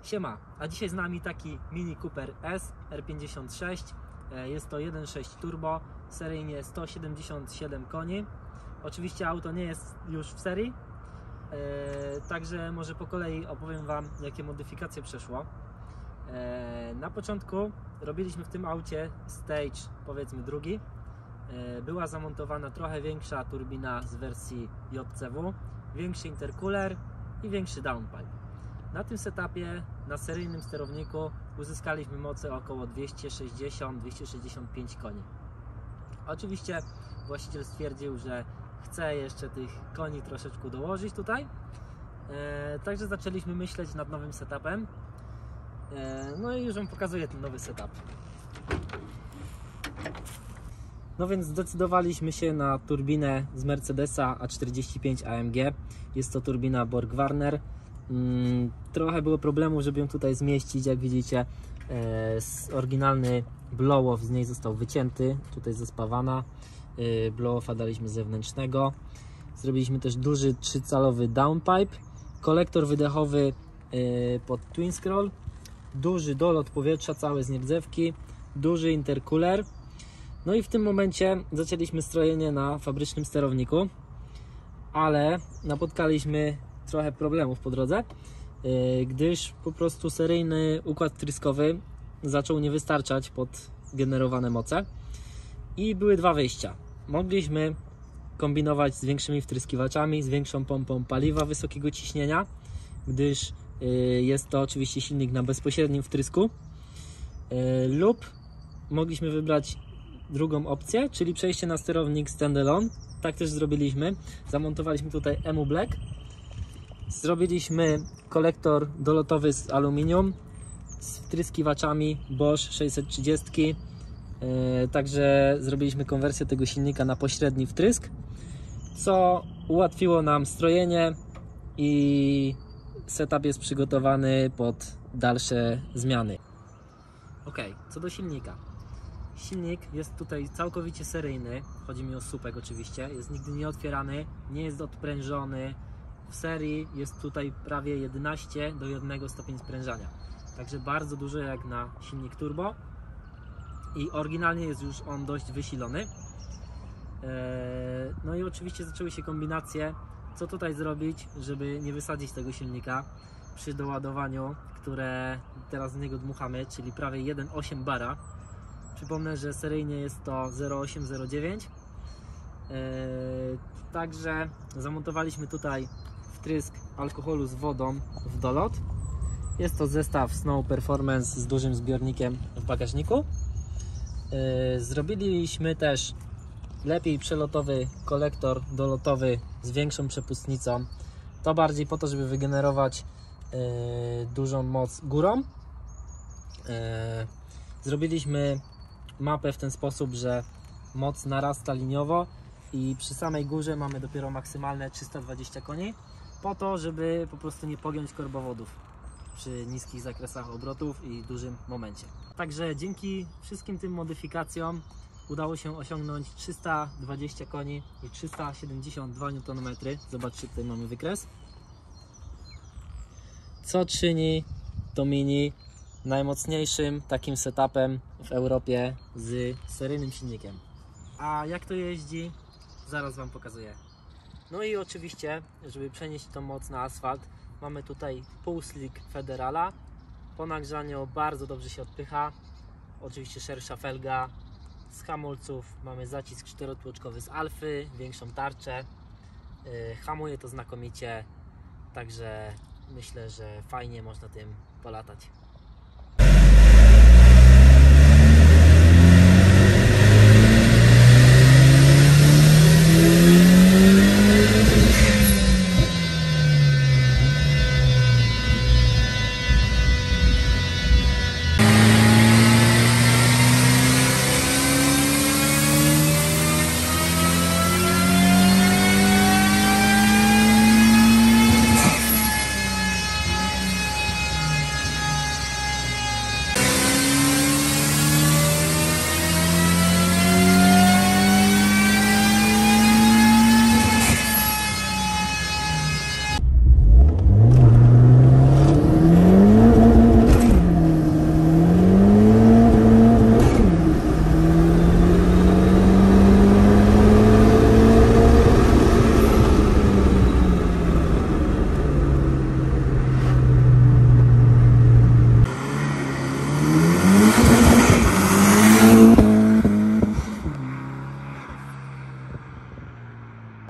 Siema, a dzisiaj z nami taki Mini Cooper S R56. Jest to 1.6 turbo, seryjnie 177 koni. Oczywiście auto nie jest już w serii, także może po kolei opowiem Wam, jakie modyfikacje przeszło. Na początku robiliśmy w tym aucie stage, powiedzmy drugi. Była zamontowana trochę większa turbina z wersji JCW, większy intercooler i większy downpipe. Na tym setupie, na seryjnym sterowniku uzyskaliśmy moce około 260-265 koni. Oczywiście właściciel stwierdził, że chce jeszcze tych koni troszeczkę dołożyć tutaj, także zaczęliśmy myśleć nad nowym setupem. No i już Wam pokazuję ten nowy setup. No więc zdecydowaliśmy się na turbinę z Mercedesa A45 AMG. Jest to turbina Borg-Warner. Trochę było problemu, żeby ją tutaj zmieścić. Jak widzicie, oryginalny blow-off z niej został wycięty, tutaj zespawana. Blow-offa daliśmy zewnętrznego. Zrobiliśmy też duży 3-calowy downpipe, kolektor wydechowy pod twin scroll, duży dolot powietrza cały z nierdzewki, duży intercooler. No i w tym momencie zaczęliśmy strojenie na fabrycznym sterowniku, ale napotkaliśmy trochę problemów po drodze, gdyż po prostu seryjny układ wtryskowy zaczął nie wystarczać pod generowane moce i były dwa wyjścia. Mogliśmy kombinować z większymi wtryskiwaczami, z większą pompą paliwa wysokiego ciśnienia, gdyż jest to oczywiście silnik na bezpośrednim wtrysku, lub mogliśmy wybrać drugą opcję, czyli przejście na sterownik standalone. Tak też zrobiliśmy. Zamontowaliśmy tutaj EMU Black. Zrobiliśmy kolektor dolotowy z aluminium z wtryskiwaczami Bosch 630. Także zrobiliśmy konwersję tego silnika na pośredni wtrysk, co ułatwiło nam strojenie i setup jest przygotowany pod dalsze zmiany. Ok, co do silnika. Silnik jest tutaj całkowicie seryjny, chodzi mi o słupek oczywiście, jest nigdy nie otwierany, nie jest odprężony. W serii jest tutaj prawie 11 do 1 stopień sprężania, także bardzo dużo jak na silnik turbo i oryginalnie jest już on dość wysilony. No i oczywiście zaczęły się kombinacje, co tutaj zrobić, żeby nie wysadzić tego silnika przy doładowaniu, które teraz z niego dmuchamy, czyli prawie 1,8 bara. Przypomnę, że seryjnie jest to 0,809. Także zamontowaliśmy tutaj wtrysk alkoholu z wodą w dolot. Jest to zestaw Snow Performance z dużym zbiornikiem w bagażniku. Zrobiliśmy też lepiej przelotowy kolektor dolotowy z większą przepustnicą. To bardziej po to, żeby wygenerować dużą moc górą. Zrobiliśmy mapę w ten sposób, że moc narasta liniowo i przy samej górze mamy dopiero maksymalne 320 koni, po to, żeby po prostu nie pogiąć korbowodów przy niskich zakresach obrotów i dużym momencie. Także dzięki wszystkim tym modyfikacjom udało się osiągnąć 320 koni i 372 Nm. Zobaczcie, tutaj mamy wykres, co czyni to Mini najmocniejszym takim setupem w Europie z seryjnym silnikiem. A jak to jeździ, zaraz Wam pokazuję. No i oczywiście, żeby przenieść tą moc na asfalt, mamy tutaj pół slick Federala. Po nagrzaniu bardzo dobrze się odpycha. Oczywiście szersza felga. Z hamulców mamy zacisk 4-tłoczkowy z Alfy, większą tarczę. Hamuje to znakomicie, także myślę, że fajnie można tym polatać.